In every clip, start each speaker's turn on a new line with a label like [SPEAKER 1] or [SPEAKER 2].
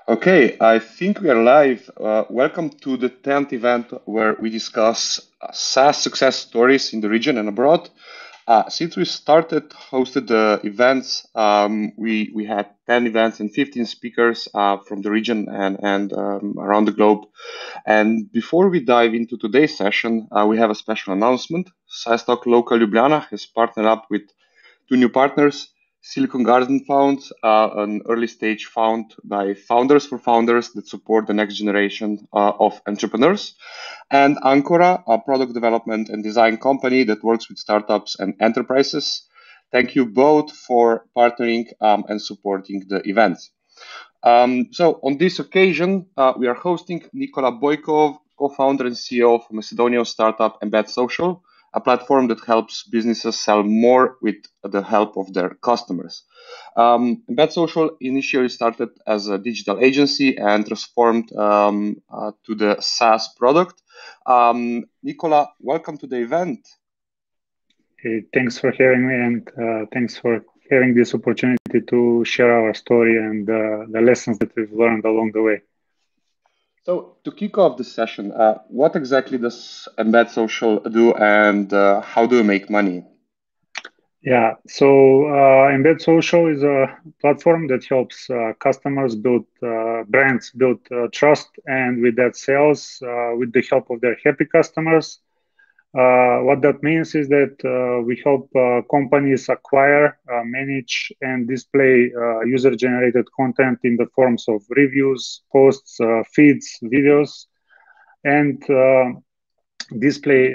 [SPEAKER 1] Okay, I think we are live. Welcome to the 10th event where we discuss SaaS success stories in the region and abroad. Since we started hosted the events, we had 10 events and 15 speakers from the region and around the globe. And before we dive into today's session, we have a special announcement. SaaStock Local Ljubljana has partnered up with two new partners. Silicon Garden Fund, an early stage fund by founders for founders that support the next generation of entrepreneurs. And Ancora, a product development and design company that works with startups and enterprises. Thank you both for partnering and supporting the events. So on this occasion, we are hosting Nikola Boykov, co-founder and CEO of Macedonian startup Embed Social, a platform that helps businesses sell more with the help of their customers. Embed Social initially started as a digital agency and transformed to the SaaS product. Nikola, welcome to the event.
[SPEAKER 2] Hey, thanks for having me, and thanks for having this opportunity to share our story and the lessons that we've learned along the way.
[SPEAKER 1] So to kick off the session, what exactly does Embed Social do, and how do you make money?
[SPEAKER 2] Yeah, so Embed Social is a platform that helps customers build brands, build trust, and with that sales, with the help of their happy customers. What that means is that we help companies acquire, manage, and display user-generated content in the forms of reviews, posts, feeds, videos, and display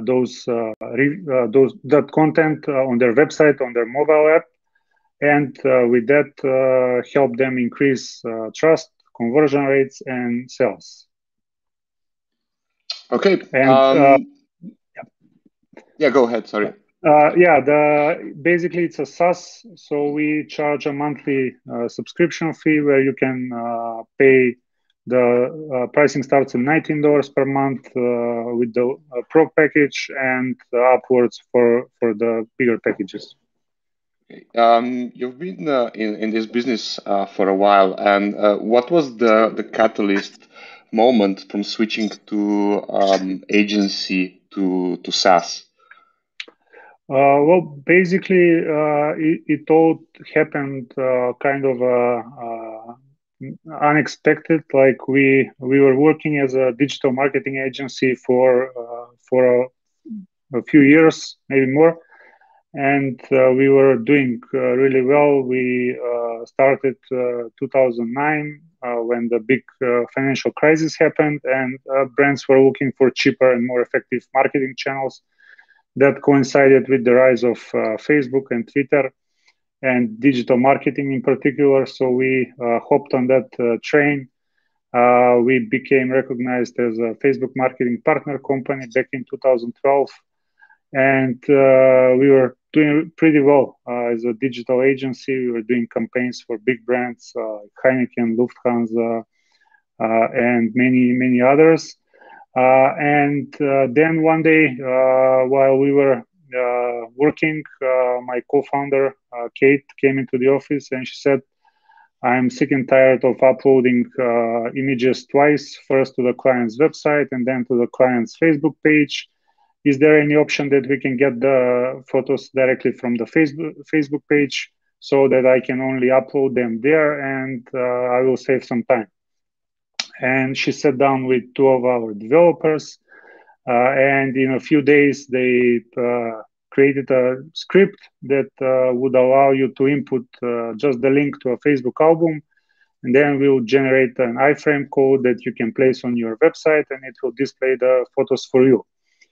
[SPEAKER 2] that content on their website, on their mobile app, and with that help them increase trust, conversion rates, and sales.
[SPEAKER 1] Okay.
[SPEAKER 2] And
[SPEAKER 1] yeah, go ahead. Sorry.
[SPEAKER 2] Basically it's a SaaS, so we charge a monthly subscription fee where you can pay. The pricing starts at $19 per month with the Pro package, and upwards for the bigger packages.
[SPEAKER 1] You've been in this business for a while, and what was the catalyst moment from switching to agency to SaaS?
[SPEAKER 2] Well, basically, it all happened kind of unexpected. Like we were working as a digital marketing agency for a few years, maybe more, and we were doing really well. We started 2009 when the big financial crisis happened, and brands were looking for cheaper and more effective marketing channels. That coincided with the rise of Facebook and Twitter and digital marketing in particular. So we hopped on that train. We became recognized as a Facebook marketing partner company back in 2012. And we were doing pretty well as a digital agency. We were doing campaigns for big brands, Heineken, Lufthansa, and many, many others. Then one day, while we were working, my co-founder, Kate, came into the office and she said, I'm sick and tired of uploading images twice, first to the client's website and then to the client's Facebook page. Is there any option that we can get the photos directly from the Facebook page so that I can only upload them there and I will save some time? And she sat down with two of our developers, and in a few days they created a script that would allow you to input just the link to a Facebook album, and then we'll generate an iframe code that you can place on your website, and it will display the photos for you.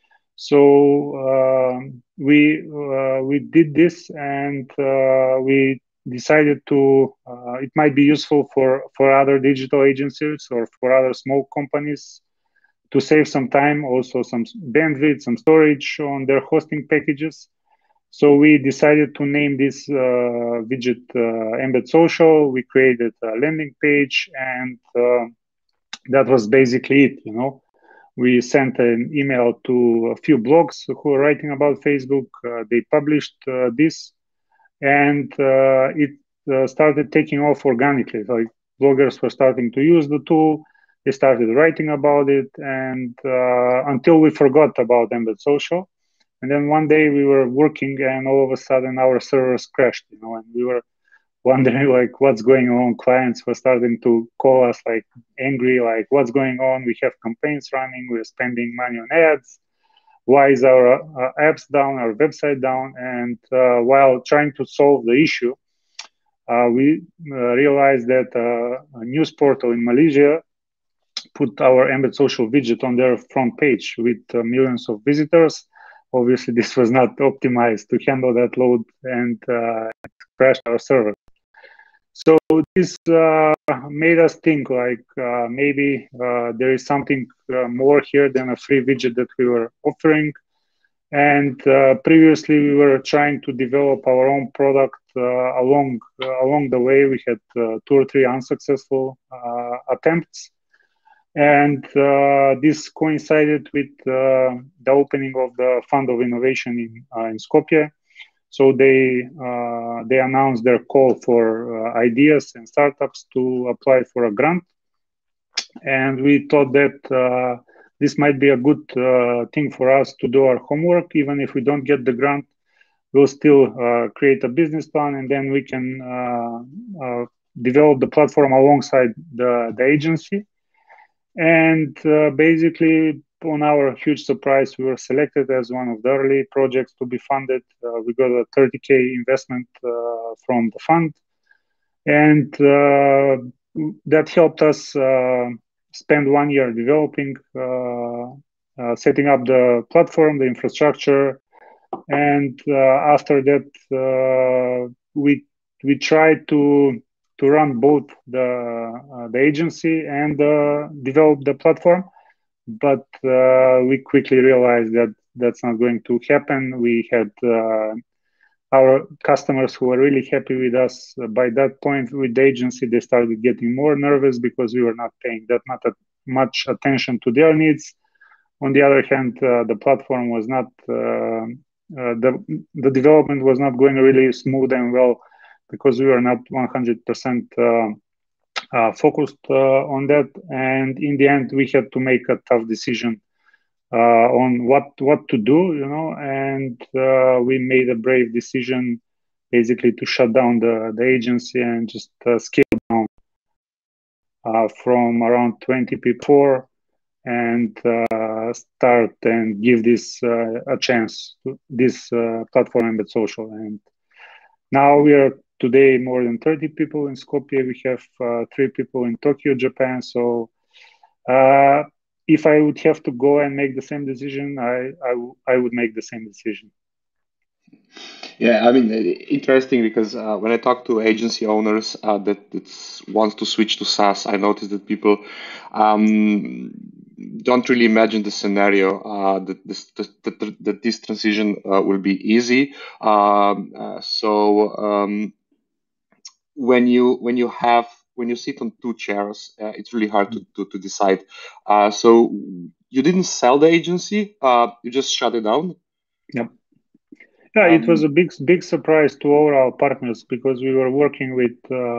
[SPEAKER 2] So we did this, and we decided to it might be useful for other digital agencies or for other small companies to save some time, also some bandwidth, some storage on their hosting packages. So we decided to name this widget Embed Social. We created a landing page, and that was basically it. We sent an email to a few blogs who are writing about Facebook. They published this, and it started taking off organically. So bloggers were starting to use the tool. They started writing about it, and until we forgot about Embed Social. And then one day we were working, and all of a sudden our servers crashed, and we were wondering like what's going on. Clients were starting to call us like angry, like what's going on? We have campaigns running, we're spending money on ads. Why is our apps down, our website down? And while trying to solve the issue, we realized that a news portal in Malaysia put our Embed Social widget on their front page with millions of visitors. Obviously, this was not optimized to handle that load, and it crashed our server. So this made us think like maybe there is something more here than a free widget that we were offering. And previously we were trying to develop our own product. Along the way, we had 2 or 3 unsuccessful attempts. And this coincided with the opening of the Fund of Innovation in Skopje. So they announced their call for ideas and startups to apply for a grant. And we thought that this might be a good thing for us to do our homework. Even if we don't get the grant, we'll still create a business plan, and then we can develop the platform alongside the agency. And basically, on our huge surprise, we were selected as one of the early projects to be funded. We got a 30K investment from the fund, and that helped us spend 1 year developing, setting up the platform, the infrastructure, and after that, we tried to run both the agency and develop the platform, but we quickly realized that that's not going to happen. We had our customers who were really happy with us. By that point, with the agency, they started getting more nervous because we were not paying that much attention to their needs. On the other hand, the platform was not the development was not going really smooth and well because we were not 100% focused on that. And in the end, we had to make a tough decision on what to do, and we made a brave decision basically to shut down the agency and just scale down from around 20 people and start and give this a chance to this platform Embed Social. And now we are today more than 30 people in Skopje. We have 3 people in Tokyo, Japan. So if I would have to go and make the same decision, I would make the same decision.
[SPEAKER 1] Yeah, I mean, interesting because when I talk to agency owners that wants to switch to SaaS, I notice that people don't really imagine the scenario that this transition will be easy. When you sit on 2 chairs, it's really hard to decide. So you didn't sell the agency; you just shut it down.
[SPEAKER 2] Yep. Yeah, it was a big surprise to all our partners because we were working with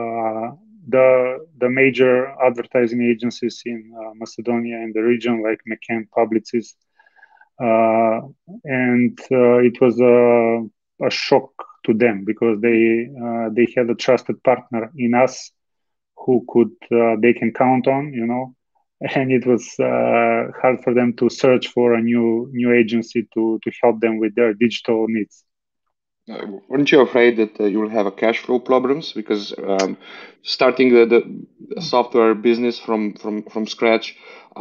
[SPEAKER 2] the major advertising agencies in Macedonia and the region, like McCann, Publicis, and it was a shock to them because they had a trusted partner in us who they can count on, and it was hard for them to search for a new agency to help them with their digital needs.
[SPEAKER 1] Weren't you afraid that you will have a cash flow problems because starting the software business from scratch,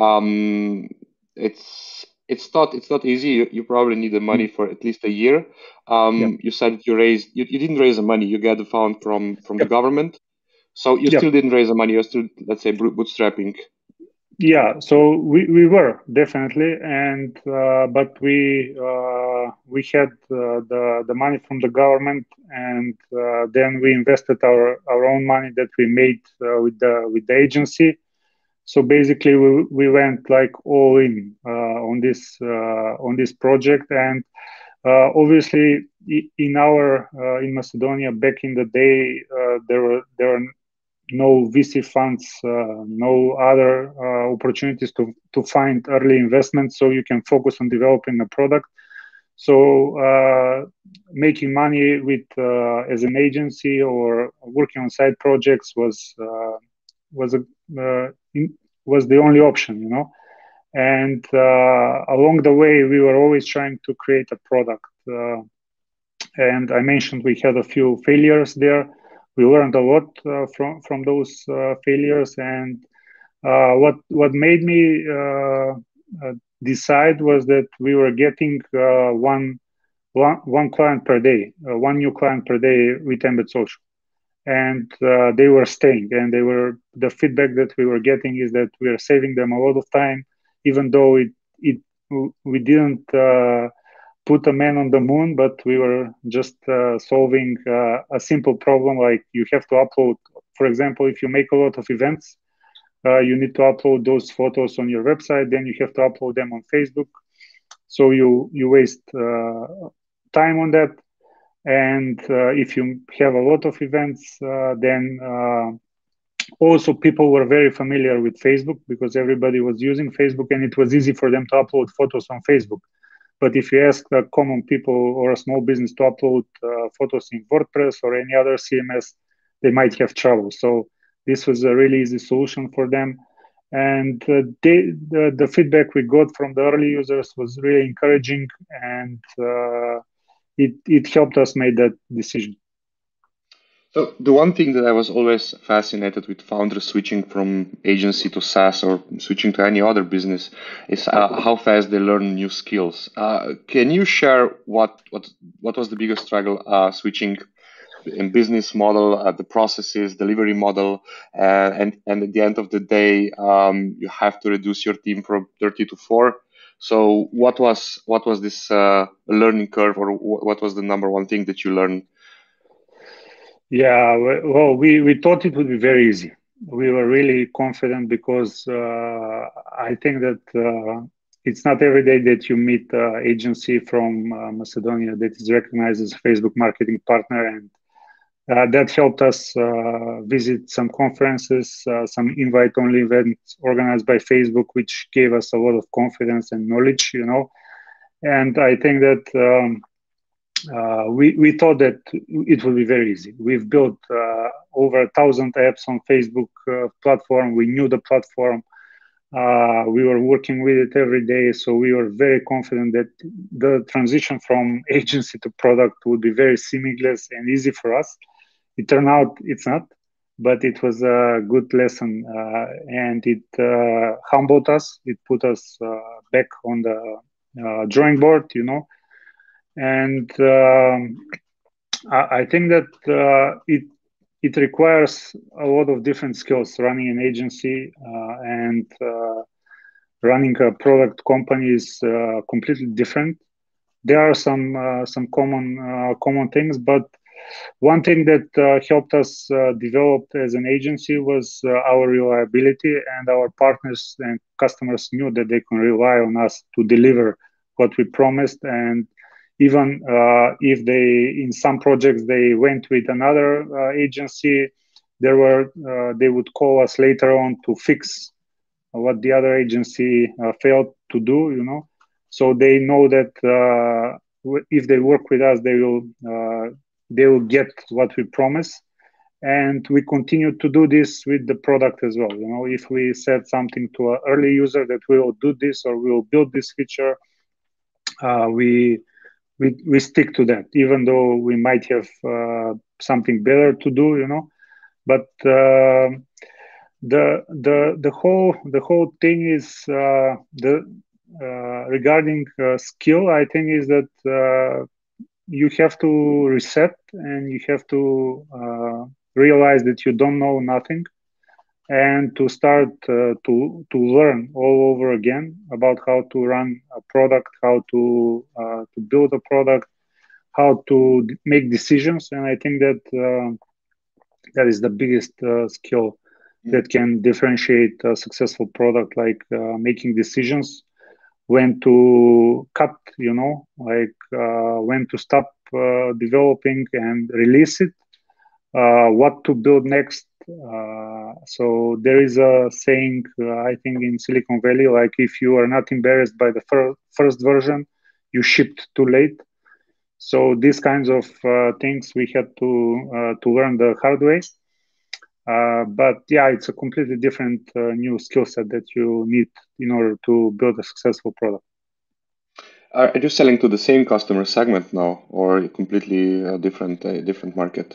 [SPEAKER 1] it's not easy. You probably need the money for at least a year. You said you didn't raise the money. You got the fund from the government, so you still didn't raise the money. You're still, let's say, bootstrapping.
[SPEAKER 2] Yeah, so we were definitely, and but we had the money from the government, and then we invested our own money that we made with the agency. So basically, we went like all in on this project, and obviously in Macedonia back in the day, there were no VC funds, no other opportunities to find early investment, so you can focus on developing the product. So making money with as an agency or working on side projects was a was the only option, you know. And along the way, we were always trying to create a product. And I mentioned we had a few failures there. We learned a lot from those failures. And what made me decide was that we were getting one client per day, one new client per day with Embed Social, and they were staying. And the feedback that we were getting is that we are saving them a lot of time, even though it we didn't put a man on the moon, but we were just solving a simple problem, like you have to upload. For example, if you make a lot of events, you need to upload those photos on your website, then you have to upload them on Facebook. So you waste time on that. And if you have a lot of events, then also people were very familiar with Facebook because everybody was using Facebook and it was easy for them to upload photos on Facebook. But if you ask common people or a small business to upload photos in WordPress or any other CMS, they might have trouble. So this was a really easy solution for them. And the feedback we got from the early users was really encouraging, and it helped us make that decision.
[SPEAKER 1] So the one thing that I was always fascinated with founders switching from agency to SaaS or switching to any other business is how fast they learn new skills. Can you share what was the biggest struggle switching in business model, the processes, delivery model, and at the end of the day, you have to reduce your team from 30 to 4. So what was this learning curve, or what was the number one thing that you learned?
[SPEAKER 2] Yeah, well, we thought it would be very easy. We were really confident because I think that it's not every day that you meet an agency from Macedonia that is recognized as a Facebook marketing partner, and that helped us visit some conferences, some invite-only events organized by Facebook, which gave us a lot of confidence and knowledge, you know. And I think that we thought that it would be very easy. We've built over 1,000 apps on Facebook platform. We knew the platform. We were working with it every day, so we were very confident that the transition from agency to product would be very seamless and easy for us. It turned out it's not, but it was a good lesson, and it humbled us. It put us back on the drawing board, you know. And I think that it requires a lot of different skills. Running an agency and running a product company is completely different. There are some common things, but one thing that helped us develop as an agency was our reliability, and our partners and customers knew that they can rely on us to deliver what we promised. And even if in some projects they went with another agency, they would call us later on to fix what the other agency failed to do, you know. So they know that if they work with us, they will get what we promise. And we continue to do this with the product as well. You know, if we said something to an early user that we will do this or we will build this feature, we stick to that, even though we might have something better to do, you know. But the whole thing is regarding skill. I think is that you have to reset, and you have to realize that you don't know nothing, and to start to learn all over again about how to run a product, how to build a product, how to make decisions. And I think that that is the biggest skill that can differentiate a successful product, like making decisions, when to cut, you know, like when to stop developing and release it, what to build next, So there is a saying, I think, in Silicon Valley, like if you are not embarrassed by the first version, you shipped too late. So these kinds of things we had to learn the hard way. But yeah, it's a completely different new skill set that you need in order to build a successful product.
[SPEAKER 1] Are you selling to the same customer segment now, or completely different market?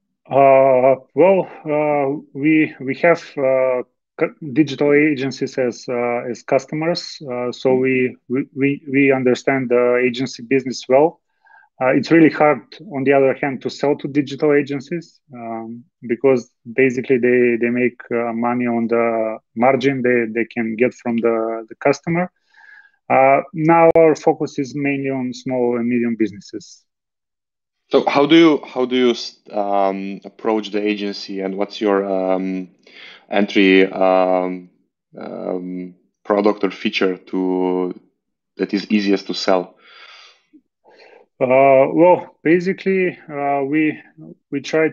[SPEAKER 2] We have digital agencies as customers, so we understand the agency business well. It's really hard, on the other hand, to sell to digital agencies because basically they make money on the margin they can get from the customer. Now our focus is mainly on small and medium businesses.
[SPEAKER 1] So how do you approach the agency, and what's your entry product or feature to that is easiest to sell?
[SPEAKER 2] Basically, we try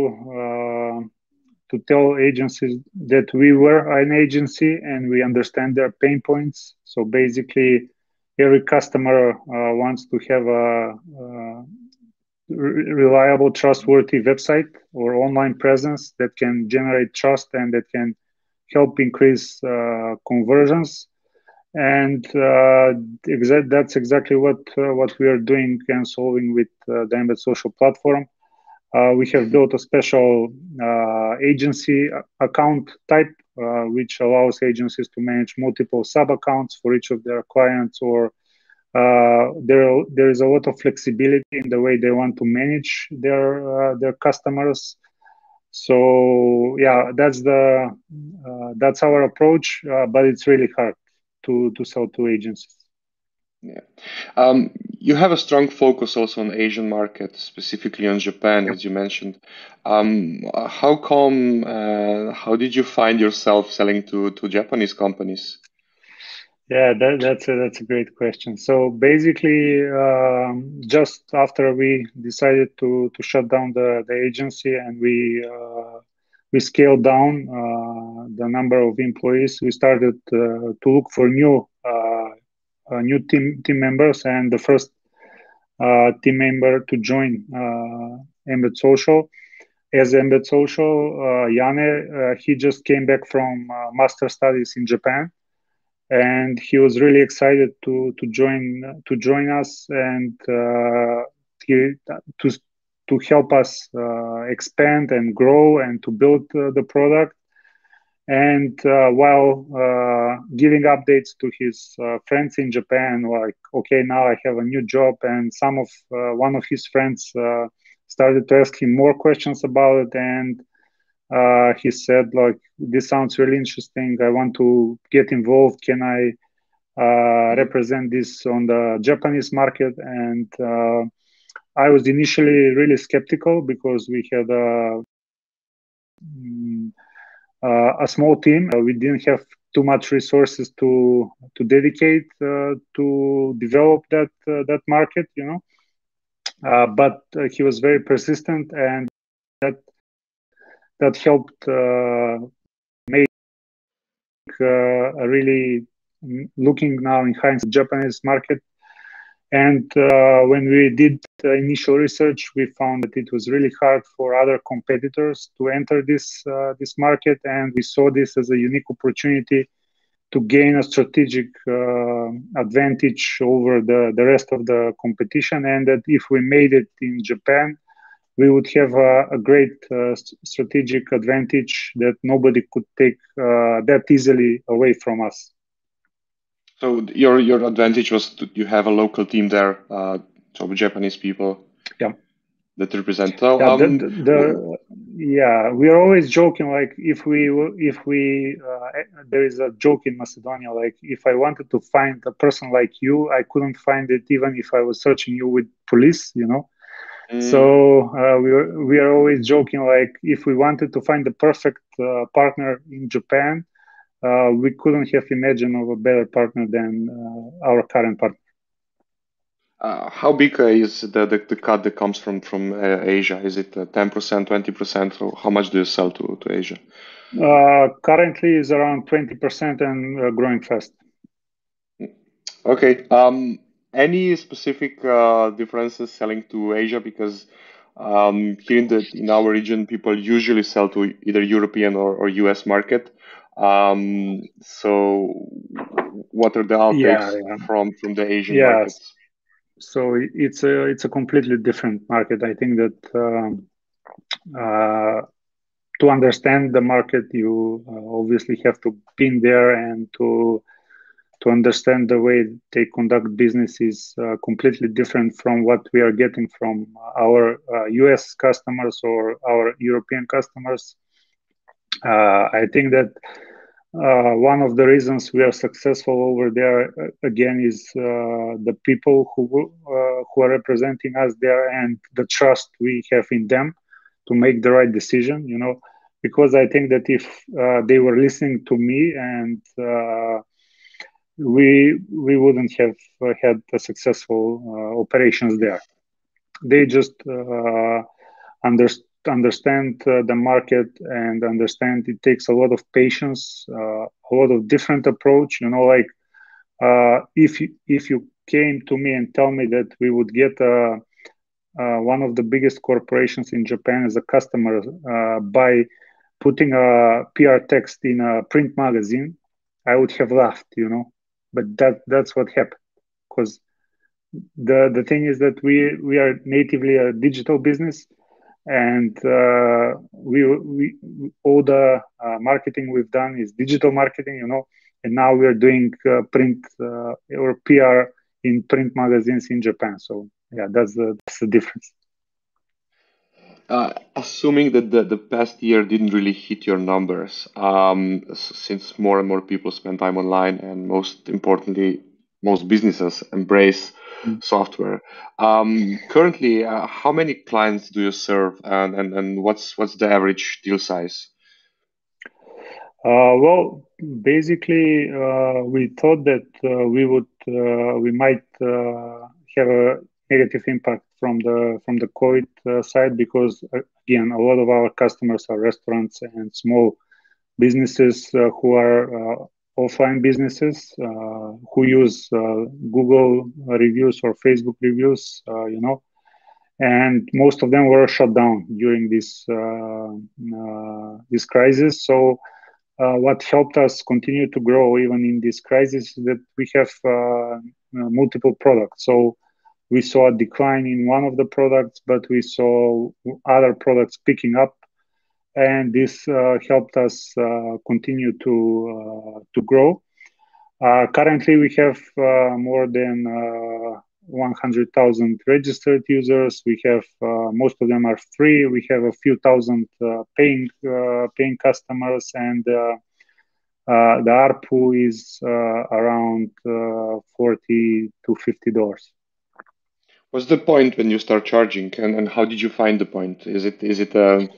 [SPEAKER 2] to tell agencies that we were an agency and we understand their pain points. So basically, every customer wants to have a reliable, trustworthy website or online presence that can generate trust and that can help increase conversions. And that's exactly what we are doing and solving with the Embed Social platform. We have built a special agency account type, which allows agencies to manage multiple sub accounts for each of their clients, or there is a lot of flexibility in the way they want to manage their customers. So yeah, that's our approach, but it's really hard to sell to agencies.
[SPEAKER 1] Yeah. You have a strong focus also on Asian market, specifically on Japan,
[SPEAKER 2] Yep.
[SPEAKER 1] as you mentioned. How come, how did you find yourself selling to Japanese companies?
[SPEAKER 2] Yeah, that's a great question. So basically, just after we decided to shut down the agency and we scaled down the number of employees, we started to look for new team members, and the first team member to join Embed Social as Embed Social, Yane, he just came back from master studies in Japan, and he was really excited to join us and to to help us expand and grow and to build the product. And while giving updates to his friends in Japan, like, okay, now I have a new job, and one of his friends started to ask him more questions about it, and he said, like, this sounds really interesting. I want to get involved. Can I represent this on the Japanese market? And I was initially really skeptical because we had a small team. We didn't have too much resources to dedicate to develop that market, but he was very persistent, and that helped make a really looking now in hindsight Japanese market. And when we did initial research, we found that it was really hard for other competitors to enter this market, and we saw this as a unique opportunity to gain a strategic advantage over the rest of the competition, and that if we made it in Japan, we would have a great strategic advantage that nobody could take that easily away from us.
[SPEAKER 1] So your advantage was you have a local team there, so Japanese people
[SPEAKER 2] Yeah.
[SPEAKER 1] that represent. So
[SPEAKER 2] yeah, we are always joking, like if we there is a joke in Macedonia, like if I wanted to find a person like you, I couldn't find it even if I was searching you with police. So we are always joking, like if we wanted to find the perfect partner in Japan, we couldn't have imagined of a better partner than our current partner.
[SPEAKER 1] How big is the cut that comes from Asia? Is it 10%, 20%? Or how much do you sell to Asia?
[SPEAKER 2] Currently is around 20% and growing fast.
[SPEAKER 1] Okay. Any specific differences selling to Asia? Because here in our region, people usually sell to either European or US market. So what are the
[SPEAKER 2] Yeah,
[SPEAKER 1] outtakes
[SPEAKER 2] yeah,
[SPEAKER 1] from the Asian
[SPEAKER 2] yes.
[SPEAKER 1] markets?
[SPEAKER 2] So it's a completely different market. I think that to understand the market, you obviously have to be there and to understand the way they conduct business is completely different from what we are getting from our US customers or our European customers. I think that one of the reasons we are successful over there again is the people who are representing us there and the trust we have in them to make the right decision. Because I think that if they were listening to me and we wouldn't have had the successful operations there. They just understand the market and understand it takes a lot of patience, a lot of different approach. Like if you came to me and tell me that we would get one of the biggest corporations in Japan as a customer by putting a PR text in a print magazine, I would have laughed. But that's what happened because the thing is that we are natively a digital business, and we all the marketing we've done is digital marketing, and now we are doing print or PR in print magazines in Japan. So yeah, that's the difference.
[SPEAKER 1] Assuming that the past year didn't really hit your numbers, since more and more people spend time online, and most importantly, most businesses embrace
[SPEAKER 2] Mm.
[SPEAKER 1] software. Currently, how many clients do you serve, and what's the average deal size?
[SPEAKER 2] Well, basically, we thought that we might have a negative impact from the COVID side because again, a lot of our customers are restaurants and small businesses who are offline businesses who use Google reviews or Facebook reviews, and most of them were shut down during this crisis. So what helped us continue to grow even in this crisis is that we have multiple products. So we saw a decline in one of the products, but we saw other products picking up, and this helped us continue to grow. Currently, we have more than 100,000 registered users. We have most of them are free. We have a few thousand paying customers, and the ARPU is around $40 to $50.
[SPEAKER 1] What's the point when you start charging, and how did you find the point? Is it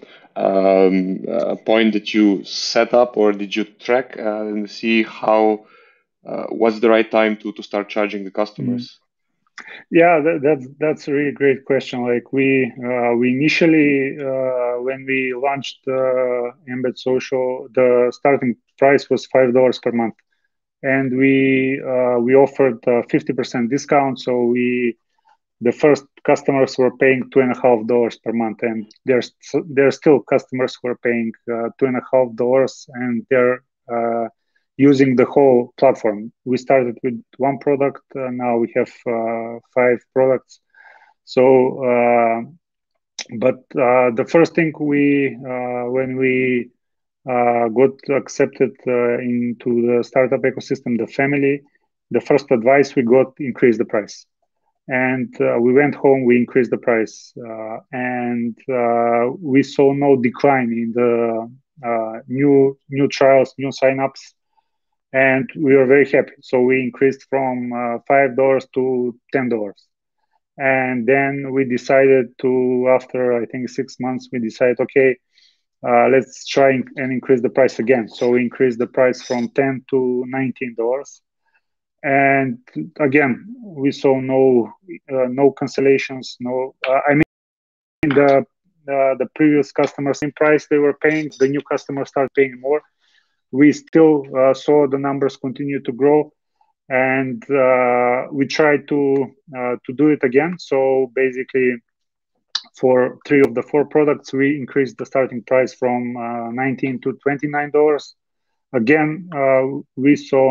[SPEAKER 1] a point that you set up, or did you track and see how what's the right time to start charging the
[SPEAKER 2] Mm.
[SPEAKER 1] customers?
[SPEAKER 2] Yeah, that's a really great question. Like we initially when we launched Embed Social, the starting price was $5 per month, and we offered 50% discount. So the first customers were paying $2.50 per month, and there's still customers who are paying $2.50, and they're using the whole platform. We started with one product, now we have 5 products. So, but the first thing when we got accepted into the startup ecosystem, the family, the first advice we got: increase the price. And we went home, we increased the price, and we saw no decline in the new trials, new signups, and we were very happy. So we increased from $5 to $10, and then we decided to, after I think 6 months, we decided, okay, let's try and increase the price again. So we increased the price from $10 to $19. and again, we saw no cancellations. No, I mean the previous customers in price they were paying, the new customers start paying more. We still saw the numbers continue to grow, and we tried to do it again. So basically, for 3 of the 4 products, we increased the starting price from $19 to $29. Again, we saw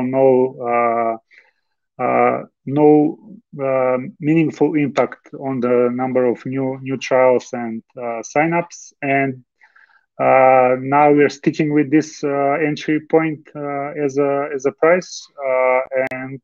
[SPEAKER 2] no meaningful impact on the number of new trials and signups. And now we're sticking with this entry point as a price. And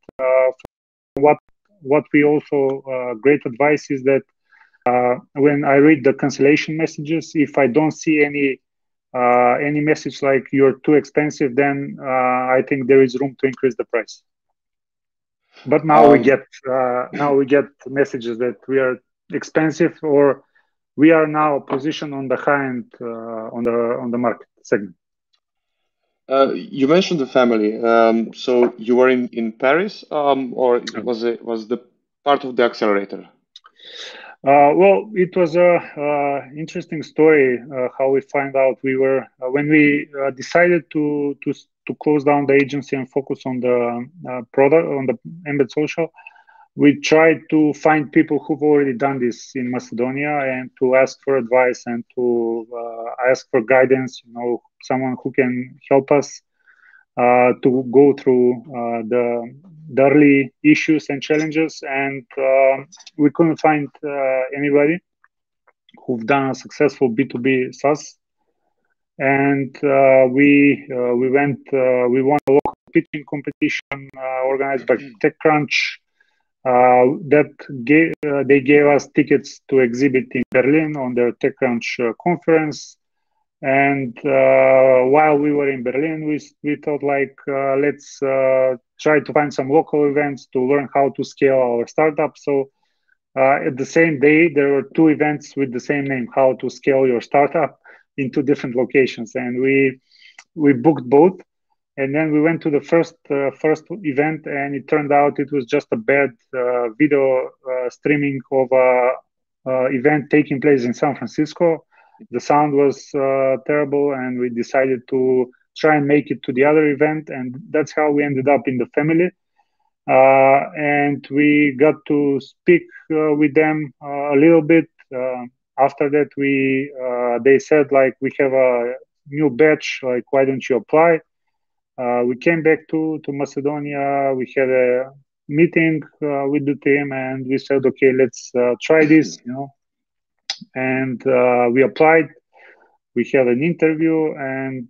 [SPEAKER 2] what we also great advice is that when I read the cancellation messages, if I don't see any message like you're too expensive, then I think there is room to increase the price. But now we get messages that we are expensive, or we are now positioned on the high end on the market segment.
[SPEAKER 1] You mentioned the family. So you were in Paris, or was the part of the accelerator?
[SPEAKER 2] Well, it was a interesting story how we find out. We were when we decided to close down the agency and focus on the product, on the Embed Social. We tried to find people who've already done this in Macedonia and to ask for advice and to ask for guidance. Someone who can help us to go through the early issues and challenges, and we couldn't find anybody who've done a successful B2B SaaS. And we won a local pitching competition organized by TechCrunch. They gave us tickets to exhibit in Berlin on their TechCrunch conference. And while we were in Berlin, we thought let's try to find some local events to learn how to scale our startup. So at the same day, there were 2 events with the same name, how to scale your startup, in 2 different locations. And we booked both. And then we went to the first event, and it turned out it was just a bad video streaming of an event taking place in San Francisco. The sound was terrible, and we decided to try and make it to the other event, and that's how we ended up in the family. And we got to speak with them a little bit. After that, they said we have a new batch. Why don't you apply? We came back to Macedonia. We had a meeting with the team, and we said, okay, let's try this. And we applied. We had an interview, and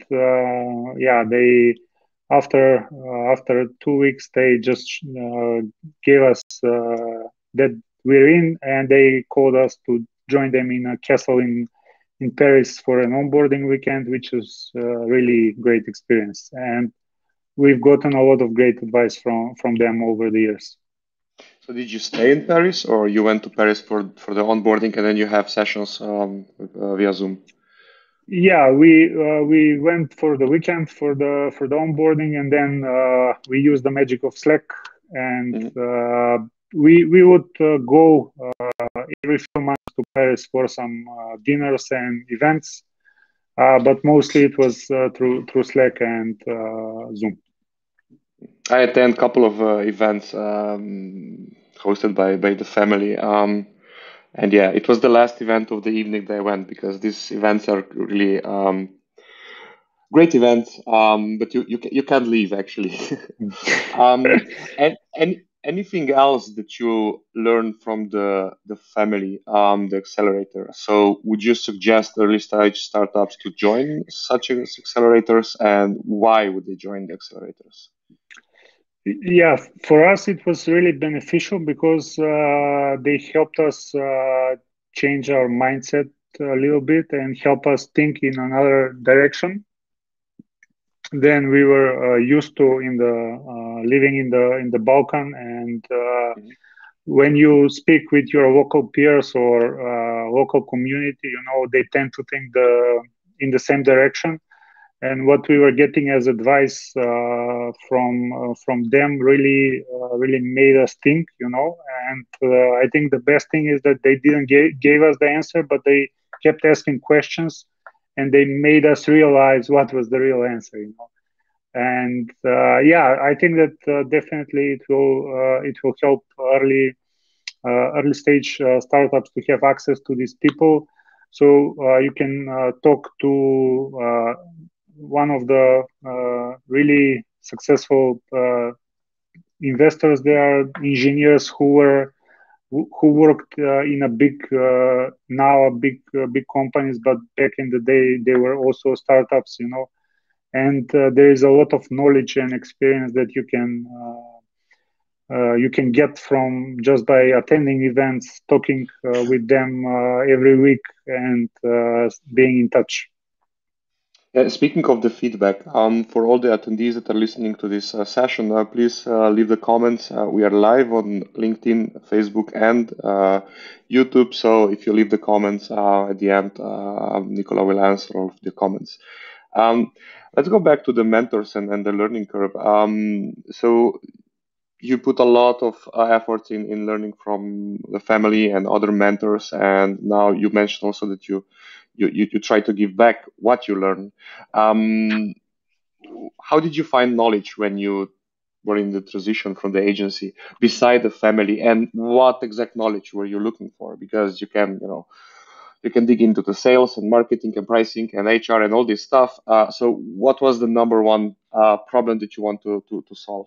[SPEAKER 2] they after 2 weeks they just gave us that we're in, and they called us to join them in a castle in Paris for an onboarding weekend, which was a really great experience. And we've gotten a lot of great advice from them over the years.
[SPEAKER 1] So did you stay in Paris, or you went to Paris for the onboarding and then you have sessions via Zoom?
[SPEAKER 2] Yeah, we went for the weekend for the onboarding, and then we used the magic of Slack, and we would go every few months to Paris for some dinners and events, but mostly it was through Slack and Zoom.
[SPEAKER 1] I attend a couple of events hosted by the family. And yeah, it was the last event of the evening that I went, because these events are really great events, but you can't leave, actually. And anything else that you learned from the family, the accelerator? So would you suggest early stage startups to join such accelerators, and why would they join the accelerators?
[SPEAKER 2] Yeah, for us, it was really beneficial because they helped us change our mindset a little bit and help us think in another direction than we were used to in the living in the Balkan. And when you speak with your local peers or local community, they tend to think in the same direction. and what we were getting as advice from them really made us think, And I think the best thing is that they didn't gave us the answer, but they kept asking questions, and they made us realize what was the real answer. And yeah, I think that definitely it will help early stage startups to have access to these people, so you can talk to one of the really successful investors. They are engineers who worked in a big now a big companies, but back in the day they were also startups. And there is a lot of knowledge and experience that you can get from just by attending events, talking with them every week, and being in touch.
[SPEAKER 1] Speaking of the feedback, for all the attendees that are listening to this session, please leave the comments. We are live on LinkedIn, Facebook, and YouTube. So if you leave the comments at the end, Nicola will answer all of the comments. Let's go back to the mentors and the learning curve. So you put a lot of effort in learning from the family and other mentors, and now you mentioned also that you try to give back what you learn. Um, how did you find knowledge when you were in the transition from the agency beside the family, and what exact knowledge were you looking for? Because you can dig into the sales and marketing and pricing and HR and all this stuff. So what was the number one problem that you want to solve?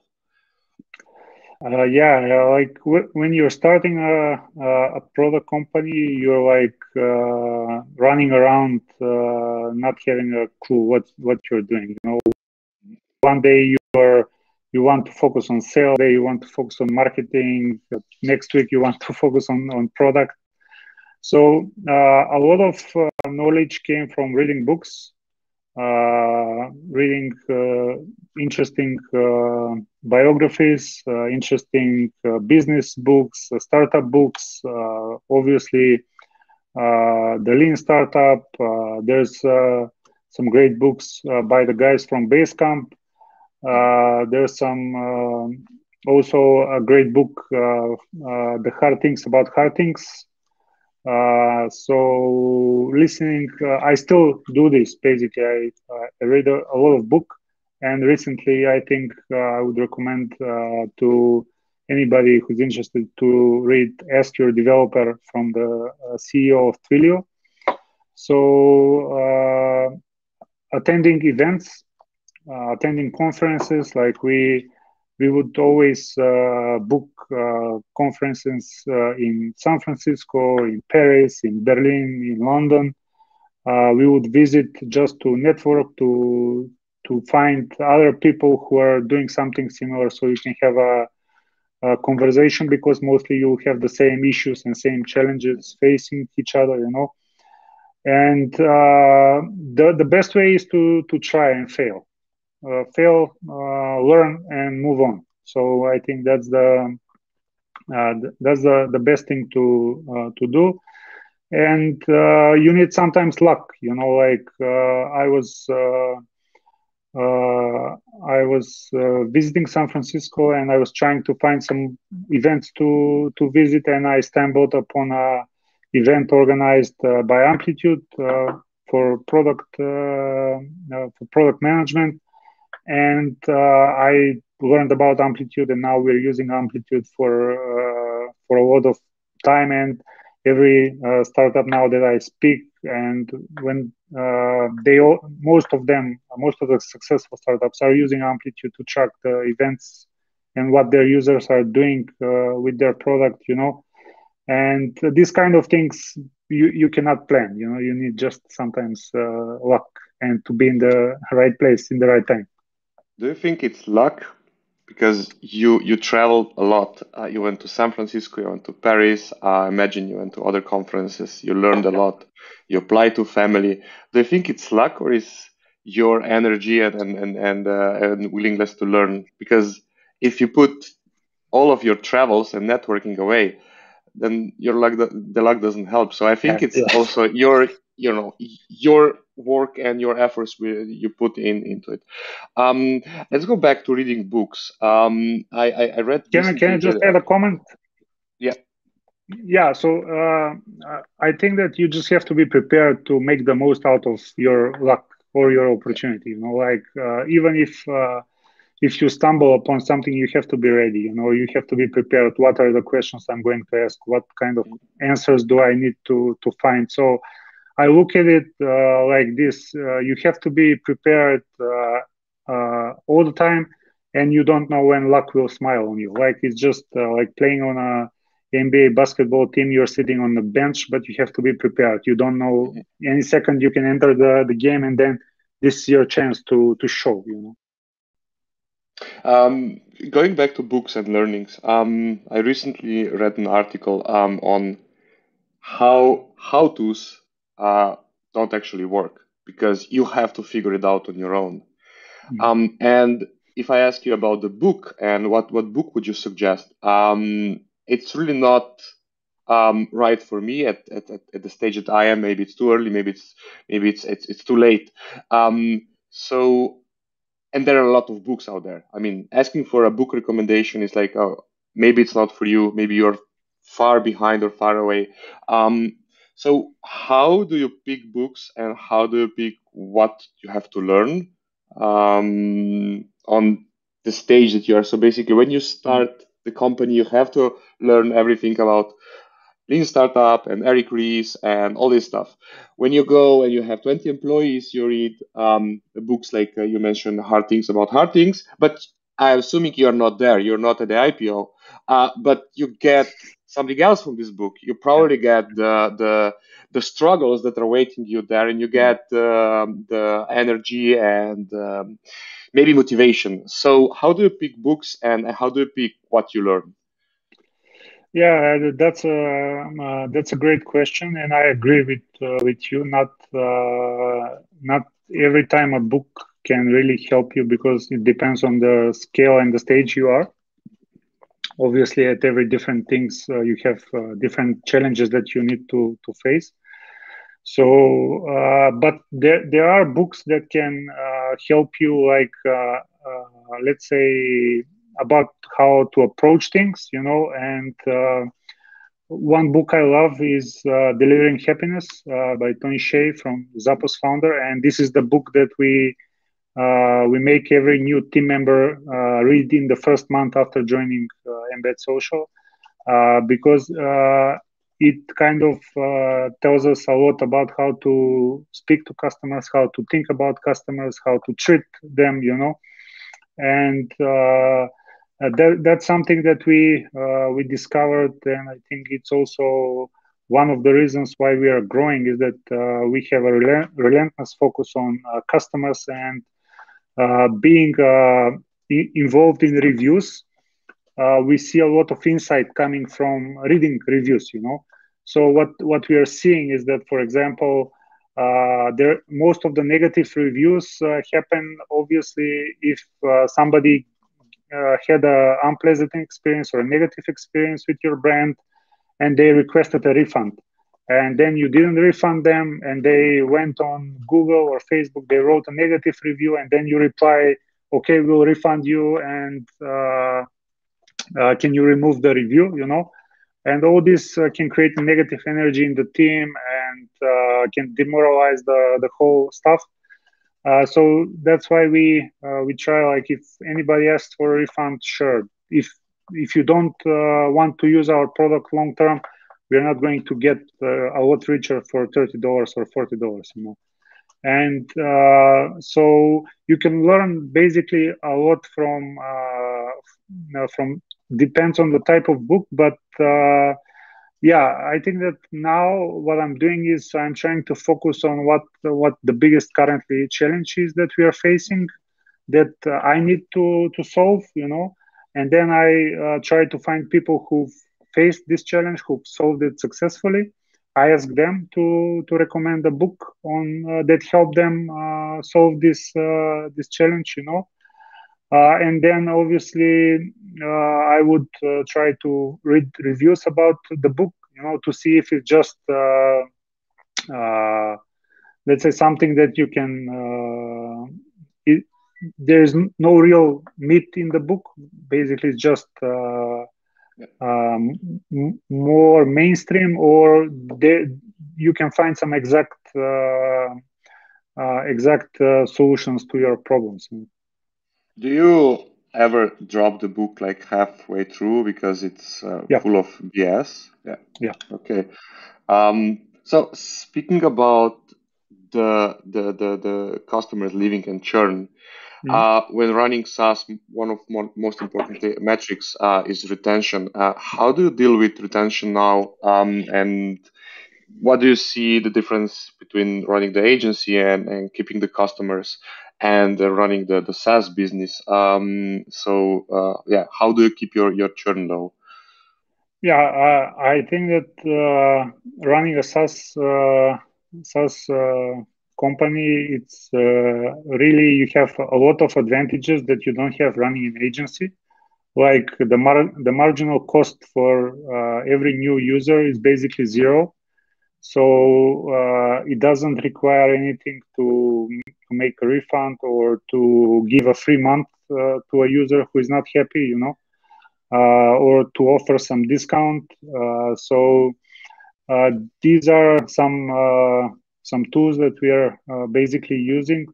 [SPEAKER 2] Yeah, like when you're starting a product company, you're like running around, not having a clue what you're doing. One day you want to focus on sales, day you want to focus on marketing, next week you want to focus on product. So a lot of knowledge came from reading books, reading interesting biographies, interesting business books, startup books, obviously the Lean Startup. There's some great books by the guys from Basecamp. There's some also a great book, The Hard Things About Hard Things. So listening, I still do this. Basically, I read a lot of book, and recently I think I would recommend to anybody who's interested to read Ask Your Developer from the CEO of Twilio. So attending events, attending conferences, like we would always book conferences in San Francisco, in Paris, in Berlin, in London. We would visit just to network, to find other people who are doing something similar, so you can have a conversation, because mostly you have the same issues and same challenges facing each other. And the best way is to try and fail, learn, and move on. So I think that's the best thing to do. And you need sometimes luck. Like I was visiting San Francisco, and I was trying to find some events to visit, and I stumbled upon a event organized by Amplitude for product management, and I learned about Amplitude, and now we're using Amplitude for a lot of time. And every startup now that I speak, and when most of the successful startups are using Amplitude to track the events and what their users are doing with their product. And these kind of things you cannot plan. You need just sometimes luck, and to be in the right place in the right time.
[SPEAKER 1] Do you think it's luck? Because you traveled a lot. You went to San Francisco, you went to Paris. I imagine you went to other conferences. You learned a lot. You applied to family. Do you think it's luck, or is your energy and willingness to learn? Because if you put all of your travels and networking away, then your luck, the luck doesn't help. So I think it's
[SPEAKER 2] Yeah.
[SPEAKER 1] also your work and your efforts you put into it. Let's go back to reading books. I read
[SPEAKER 2] Can I
[SPEAKER 1] recently
[SPEAKER 2] just
[SPEAKER 1] that
[SPEAKER 2] add a comment?
[SPEAKER 1] yeah.
[SPEAKER 2] Yeah, so I think that you just have to be prepared to make the most out of your luck or your
[SPEAKER 1] Yeah.
[SPEAKER 2] opportunity. Like even if you stumble upon something, you have to be ready. You have to be prepared. What are the questions I'm going to ask? What kind of answers do I need to find? So I look at it like this: you have to be prepared all the time, and you don't know when luck will smile on you. Like it's just like playing on a NBA basketball team. You're sitting on the bench, but you have to be prepared. You don't know any second you can enter the game, and then this is your chance to show.
[SPEAKER 1] Going back to books and learnings, I recently read an article on how to's don't actually work because you have to figure it out on your own. And if I ask you about the book and what book would you suggest, it's really not right for me at the stage that I am. Maybe it's too early. Maybe it's too late. So and there are a lot of books out there. I mean, asking for a book recommendation is like, oh, maybe it's not for you. Maybe you're far behind or far away. So how do you pick books and how do you pick what you have to learn on the stage that you are? So basically, when you start the company, you have to learn everything about Lean Startup and Eric Ries and all this stuff. When you go and you have 20 employees, you read books like you mentioned, Hard Things About Hard Things, but I'm assuming you're not there. You're not at the IPO, but you get something else from this book. You probably get the struggles that are waiting you there, and you get the energy and maybe motivation. So, how do you pick books, and how do you pick what you learn?
[SPEAKER 2] Yeah, that's a great question, and I agree with you. Not every time a book can really help you because it depends on the scale and the stage you are. Obviously, at every different things, you have different challenges that you need to face. So, but there are books that can help you, like let's say about how to approach things, and one book I love is Delivering Happiness by Tony Hsieh from Zappos founder, and this is the book that we make every new team member read in the first month after joining Embed Social, because it kind of tells us a lot about how to speak to customers, how to think about customers, how to treat them, and that's something that we discovered, and I think it's also one of the reasons why we are growing is that we have a relentless focus on customers and being involved in reviews. We see a lot of insight coming from reading reviews. So what we are seeing is that, for example, there most of the negative reviews happen obviously if somebody had an unpleasant experience or a negative experience with your brand and they requested a refund, and then you didn't refund them and they went on Google or Facebook, they wrote a negative review, and then you reply, okay, we'll refund you, and can you remove the review, and all this can create a negative energy in the team and can demoralize the whole stuff. So that's why we try, like, if anybody asks for a refund, sure. If you don't want to use our product long term, we're not going to get a lot richer for $30 or $40. And so you can learn basically a lot from depends on the type of book, but yeah, I think that now what I'm doing is I'm trying to focus on what the biggest currently challenge is that we are facing, that I need to solve, and then I try to find people who've faced this challenge, who've solved it successfully. I ask them to recommend a book on that help them solve this challenge, and then obviously I would try to read reviews about the book, to see if it's just uh, let's say, something that you can. There's no real meat in the book. Basically, it's just more mainstream, or you can find some exact solutions to your problems.
[SPEAKER 1] Do you ever drop the book like halfway through because it's
[SPEAKER 2] Yeah.
[SPEAKER 1] full of BS?
[SPEAKER 2] Yeah.
[SPEAKER 1] Okay. So speaking about the customers leaving and churn, when running SaaS, one of most important metrics is retention. How do you deal with retention now? And what do you see the difference between running the agency and keeping the customers and running the SaaS business? How do you keep your churn low?
[SPEAKER 2] Yeah, I think that running a SaaS company, it's really, you have a lot of advantages that you don't have running an agency. Like the marginal cost for every new user is basically zero. So it doesn't require anything to make a refund or to give a free month to a user who is not happy, or to offer some discount. So these are some tools that we are basically using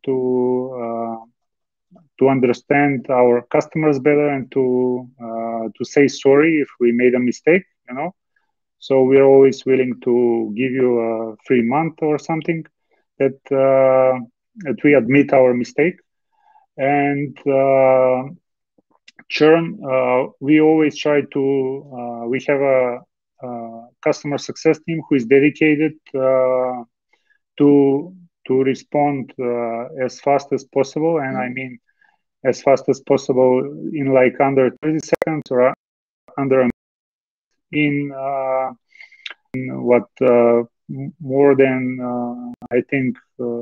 [SPEAKER 2] to understand our customers better and to say sorry if we made a mistake. So we're always willing to give you a free month or something that we admit our mistake. And churn, we always try to, we have a customer success team who is dedicated to respond as fast as possible. And I mean, as fast as possible in like under 30 seconds or under a in what more than I think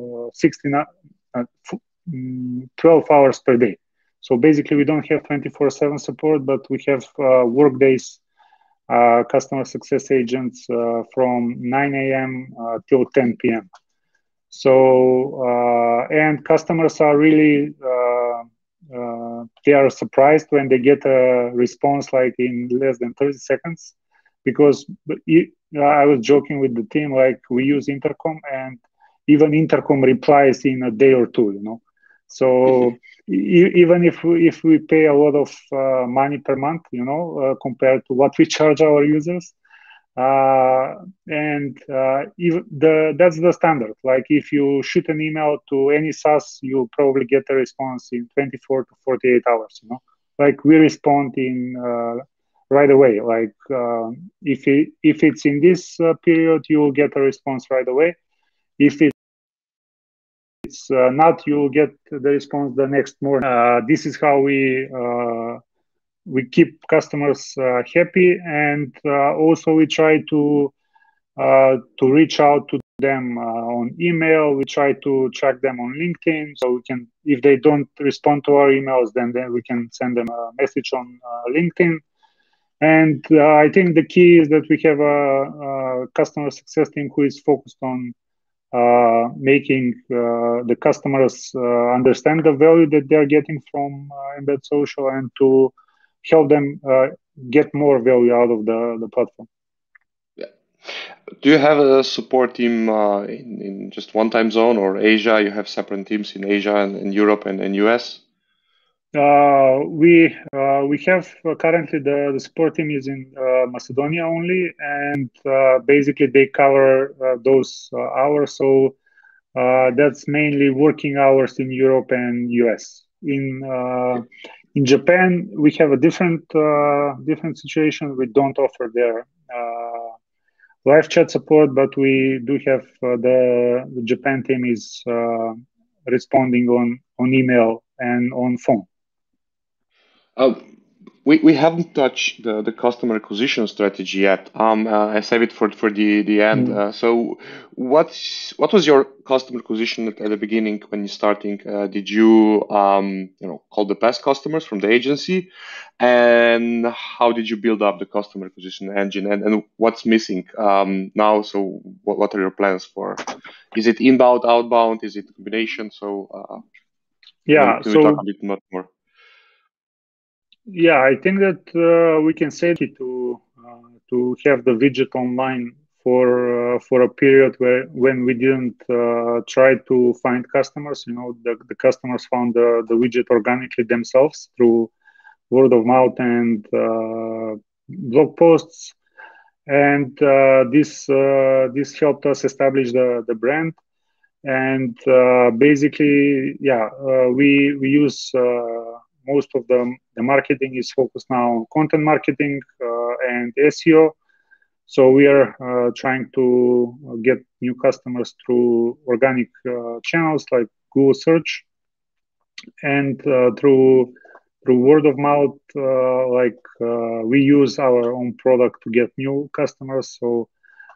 [SPEAKER 2] 12 hours per day. So basically, we don't have 24/7 support, but we have workdays, customer success agents from 9 a.m. Till 10 p.m. So and customers are really they are surprised when they get a response like in less than 30 seconds, because I was joking with the team, like we use Intercom, and even Intercom replies in a day or two. So even if we pay a lot of money per month, compared to what we charge our users, that's the standard. Like if you shoot an email to any SaaS, you'll probably get a response in 24 to 48 hours. Like we respond in right away. Like if it's in this period, you will get a response right away. If it's not, you will get the response the next morning. This is how we keep customers happy, and also we try to reach out to them on email. We try to track them on LinkedIn, so we can, if they don't respond to our emails, then we can send them a message on LinkedIn. And I think the key is that we have a customer success team who is focused on making the customers understand the value that they are getting from Embed Social, and to help them get more value out of the platform.
[SPEAKER 1] Yeah. Do you have a support team in just one time zone, or Asia? You have separate teams in Asia and in Europe and in US?
[SPEAKER 2] We have currently the support team is in Macedonia only, and basically they cover those hours. So that's mainly working hours in Europe and US. In Japan, we have a different situation. We don't offer their live chat support, but we do have the Japan team is responding on email and on phone.
[SPEAKER 1] we haven't touched the customer acquisition strategy yet. I save it for the end. So what was your customer acquisition at the beginning when you starting? Did you call the best customers from the agency, and how did you build up the customer acquisition engine, and what's missing now? So what are your plans for? Is it inbound, outbound? Is it a combination? So can we talk a bit more?
[SPEAKER 2] Yeah, I think that we can say to have the widget online for a period when we didn't try to find customers. The customers found the widget organically themselves through word of mouth and blog posts, and this helped us establish the brand. And basically, yeah, we use most of the marketing is focused now on content marketing and SEO. So we are trying to get new customers through organic channels like Google search, and through word of mouth, we use our own product to get new customers. So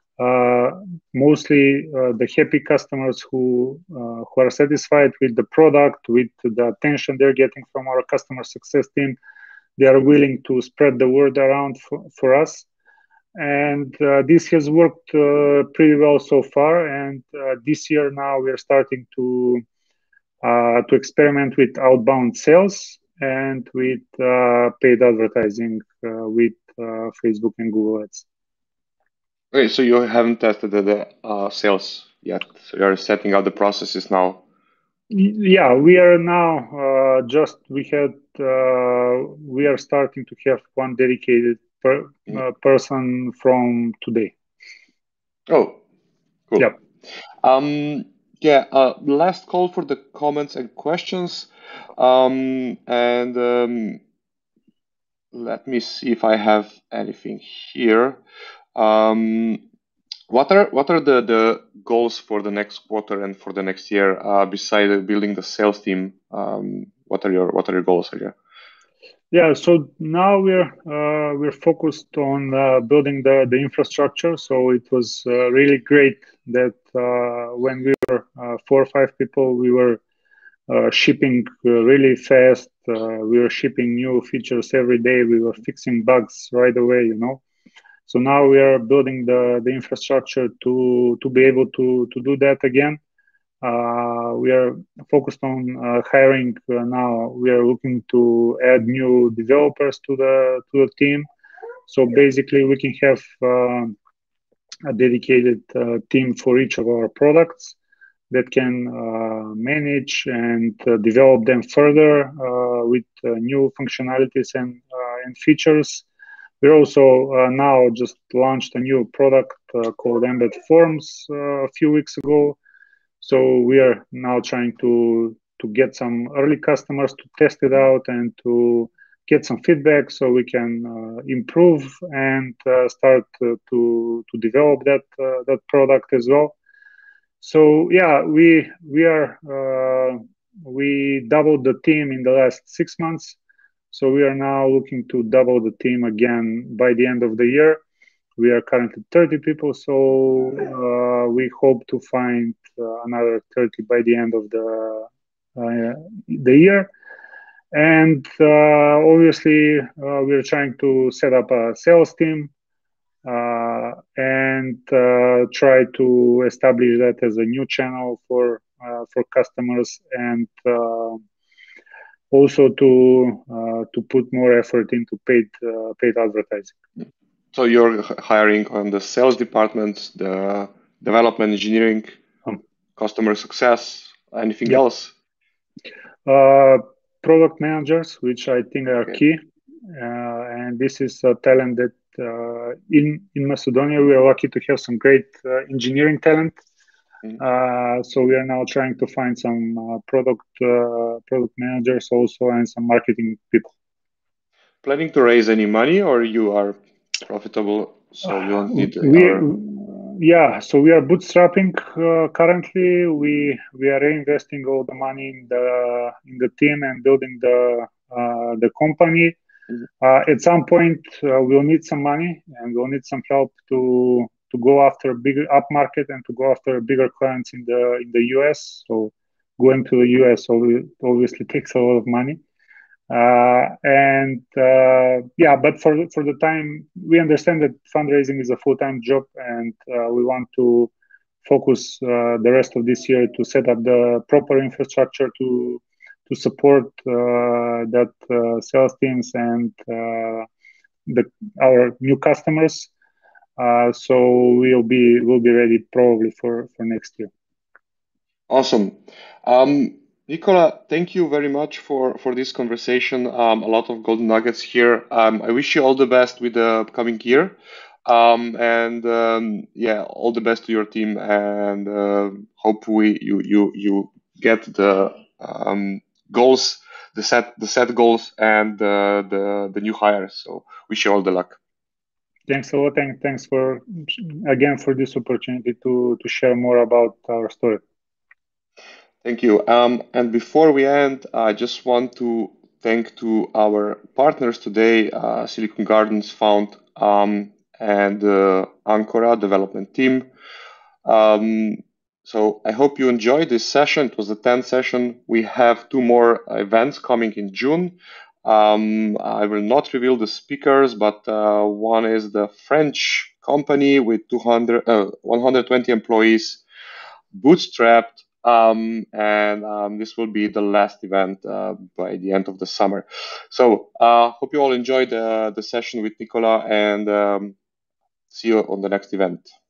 [SPEAKER 2] mostly the happy customers who are satisfied with the product, with the attention they're getting from our customer success team, they are willing to spread the word around for us. And this has worked pretty well so far. And this year now we're starting to experiment with outbound sales and with paid advertising with Facebook and Google Ads.
[SPEAKER 1] Okay, so you haven't tested the sales yet. So you're setting up the processes now.
[SPEAKER 2] Yeah, we are now we are starting to have one dedicated person from today.
[SPEAKER 1] Oh, cool.
[SPEAKER 2] Yep.
[SPEAKER 1] Last call for the comments and questions. And let me see if I have anything here. What are the goals for the next quarter and for the next year besides building the sales team? What are your goals here?
[SPEAKER 2] Yeah, so now we're focused on building the infrastructure. So it was really great that when we were 4 or 5 people, we were shipping really fast. We were shipping new features every day. We were fixing bugs right away, So now we are building the infrastructure to be able to do that again. We are focused on hiring now. We are looking to add new developers to the team. So basically, we can have a dedicated team for each of our products that can manage and develop them further with new functionalities and features. We also now just launched a new product called Embed Forms a few weeks ago. So we are now trying to get some early customers to test it out and to get some feedback so we can improve and start to develop that product as well. So yeah, we doubled the team in the last 6 months. So we are now looking to double the team again by the end of the year. We are currently 30 people, so we hope to find another 30 by the end of the year. And obviously, we're trying to set up a sales team and try to establish that as a new channel for customers, and also to put more effort into paid advertising.
[SPEAKER 1] So you're hiring on the sales department, the development, engineering, customer success, anything else?
[SPEAKER 2] Product managers, which I think are key. And this is a talent that in Macedonia, we are lucky to have some great engineering talent. So we are now trying to find some product managers also and some marketing people.
[SPEAKER 1] Planning to raise any money, or you are profitable, so you don't need
[SPEAKER 2] Yeah, so we are bootstrapping currently. We are reinvesting all the money in the team and building the company. At some point, we'll need some money and we'll need some help to go after bigger up market and to go after bigger clients in the US. So going to the US obviously takes a lot of money. Yeah, but for the time, we understand that fundraising is a full-time job, and we want to focus the rest of this year to set up the proper infrastructure to support that sales teams and our new customers. So we'll be ready probably for next year.
[SPEAKER 1] Awesome. Nicola, thank you very much for this conversation. A lot of golden nuggets here. I wish you all the best with the upcoming year. Yeah, all the best to your team, and hope you get the goals, the set goals, and the new hires. So wish you all the luck.
[SPEAKER 2] Thanks a lot, and thanks for this opportunity to share more about our story.
[SPEAKER 1] Thank you. And before we end, I just want to thank to our partners today, Silicon Gardens Fund and Ancora development team. So I hope you enjoyed this session. It was the 10th session. We have 2 more events coming in June. I will not reveal the speakers, but one is the French company with 120 employees, bootstrapped, and this will be the last event by the end of the summer. So hope you all enjoyed the session with Nicola, and see you on the next event.